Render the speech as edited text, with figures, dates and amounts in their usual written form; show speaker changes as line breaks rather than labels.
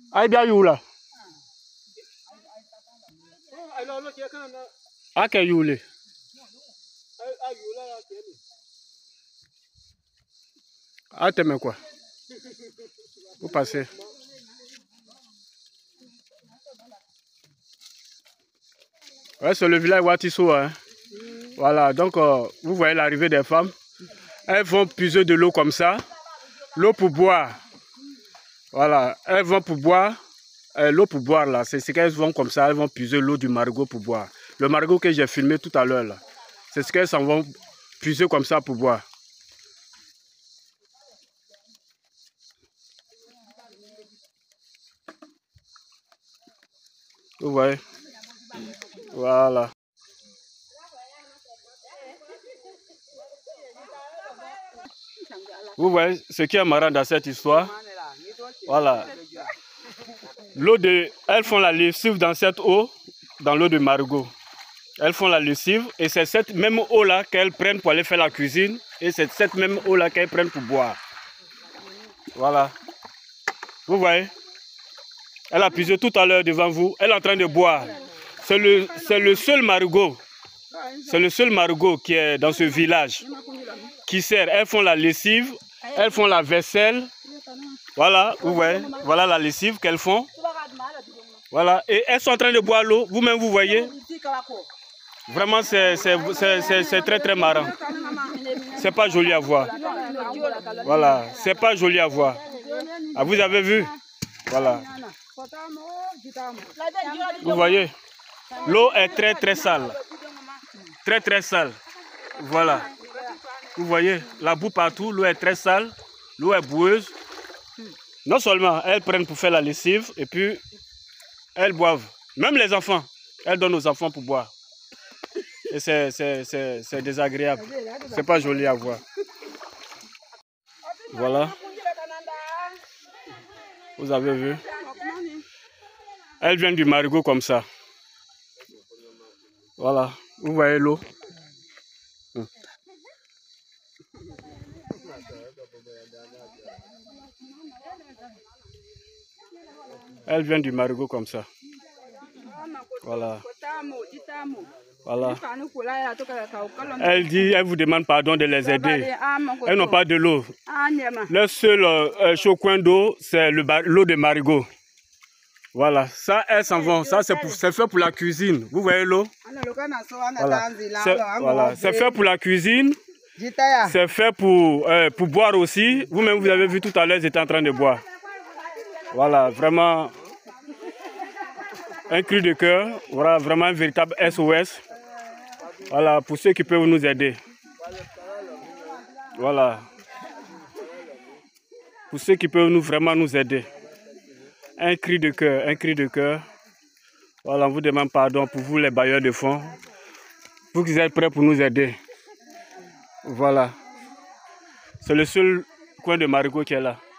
Aïe bien youla. Ah que youlé. Ah t'aimes quoi? Vous passez. Ouais, c'est le village Watiso, hein. Voilà, donc vous voyez l'arrivée des femmes. Elles vont puiser de l'eau comme ça. L'eau pour boire. Voilà, elles vont pour boire. L'eau pour boire là, c'est ce qu'elles vont comme ça. Elles vont puiser l'eau du marigot pour boire. Le marigot que j'ai filmé tout à l'heure là. C'est ce qu'elles s'en vont puiser comme ça pour boire. Vous voyez? Voilà. Vous voyez ce qui est marrant dans cette histoire? Voilà. Elles font la lessive dans cette eau, dans l'eau de marigot. Elles font la lessive et c'est cette même eau-là qu'elles prennent pour aller faire la cuisine et c'est cette même eau-là qu'elles prennent pour boire. Voilà. Vous voyez? Elle a puisé tout à l'heure devant vous. Elle est en train de boire. C'est le seul marigot. C'est le seul marigot qui est dans ce village qui sert. Elles font la lessive, elles font la vaisselle. Voilà, vous voyez. Voilà la lessive qu'elles font. Voilà. Et elles sont en train de boire l'eau. Vous-même, vous voyez. Vraiment, c'est très très marrant. C'est pas joli à voir. Voilà. C'est pas joli à voir. Ah, vous avez vu? Voilà. Vous voyez, l'eau est très très sale. Très très sale. Voilà. Vous voyez, la boue partout, l'eau est très sale. L'eau est boueuse. Non seulement elles prennent pour faire la lessive et puis elles boivent. Même les enfants, elles donnent aux enfants pour boire. Et c'est désagréable. C'est pas joli à voir. Voilà. Vous avez vu? Elle vient du marigot comme ça. Voilà. Vous voyez l'eau? Elle vient du marigot comme ça. Voilà. Voilà. Elle vous demande pardon de les aider. Elles n'ont pas de l'eau. Le seul chaud coin d'eau, c'est l'eau de marigot. Voilà, ça, elles s'en vont. Ça, c'est fait pour la cuisine. Vous voyez l'eau? Voilà. C'est fait pour la cuisine. C'est fait pour boire aussi. Vous-même, vous avez vu tout à l'heure, ils étaient en train de boire. Voilà, vraiment un cri de cœur. Voilà, vraiment un véritable SOS. Voilà, pour ceux qui peuvent nous aider. Voilà. Pour ceux qui peuvent vraiment nous aider. Un cri de cœur, un cri de cœur. Voilà, on vous demande pardon pour vous les bailleurs de fonds. Vous qui êtes prêts pour nous aider. Voilà. C'est le seul coin de marigot qui est là.